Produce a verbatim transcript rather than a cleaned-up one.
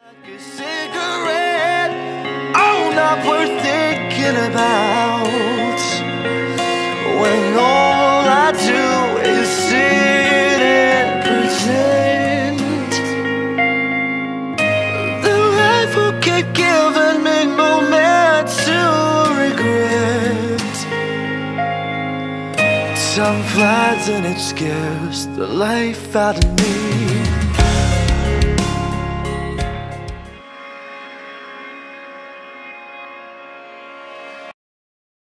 Like a cigarette, oh, not worth thinking about, when all I do is sit and pretend. The life will keep giving me moments to regret. Time flies and it scares the life out of me.